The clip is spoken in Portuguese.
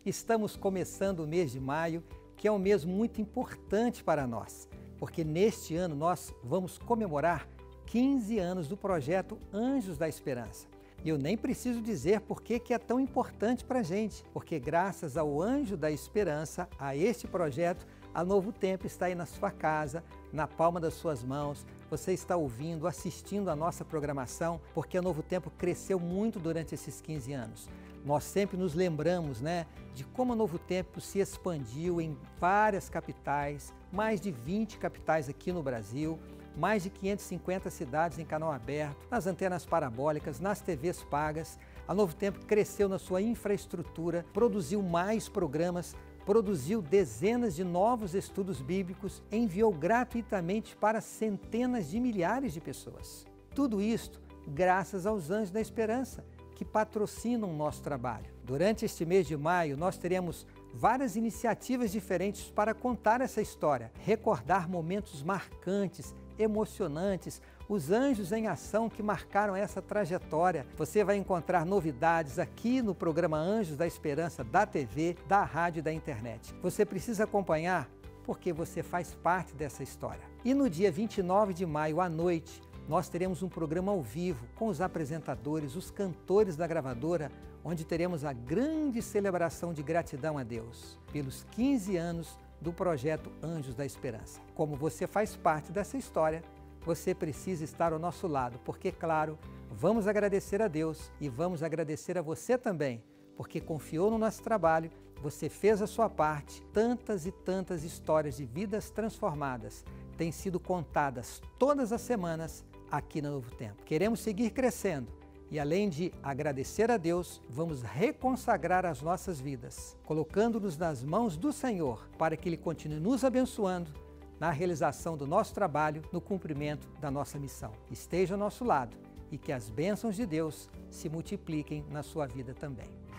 Estamos começando o mês de maio, que é um mês muito importante para nós, porque neste ano nós vamos comemorar 15 anos do projeto Anjos da Esperança. E eu nem preciso dizer por que é tão importante para a gente, porque graças ao Anjo da Esperança, a este projeto, a Novo Tempo está aí na sua casa, na palma das suas mãos. Você está ouvindo, assistindo a nossa programação, porque a Novo Tempo cresceu muito durante esses 15 anos. Nós sempre nos lembramos, de como a Novo Tempo se expandiu em várias capitais, mais de 20 capitais aqui no Brasil, mais de 550 cidades em canal aberto, nas antenas parabólicas, nas TVs pagas. A Novo Tempo cresceu na sua infraestrutura, produziu mais programas, produziu dezenas de novos estudos bíblicos, enviou gratuitamente para centenas de milhares de pessoas. Tudo isto graças aos Anjos da Esperança, que patrocinam o nosso trabalho. Durante este mês de maio, nós teremos várias iniciativas diferentes para contar essa história, recordar momentos marcantes, emocionantes, os anjos em ação que marcaram essa trajetória. Você vai encontrar novidades aqui no programa Anjos da Esperança da TV, da rádio e da internet. Você precisa acompanhar porque você faz parte dessa história. E no dia 29 de maio à noite, nós teremos um programa ao vivo com os apresentadores, os cantores da gravadora, onde teremos a grande celebração de gratidão a Deus pelos 15 anos do projeto Anjos da Esperança. Como você faz parte dessa história, você precisa estar ao nosso lado, porque, claro, vamos agradecer a Deus e vamos agradecer a você também, porque confiou no nosso trabalho, você fez a sua parte. Tantas e tantas histórias de vidas transformadas têm sido contadas todas as semanas aqui na Novo Tempo. Queremos seguir crescendo e, além de agradecer a Deus, vamos reconsagrar as nossas vidas, colocando-nos nas mãos do Senhor para que Ele continue nos abençoando na realização do nosso trabalho, no cumprimento da nossa missão. Esteja ao nosso lado e que as bênçãos de Deus se multipliquem na sua vida também.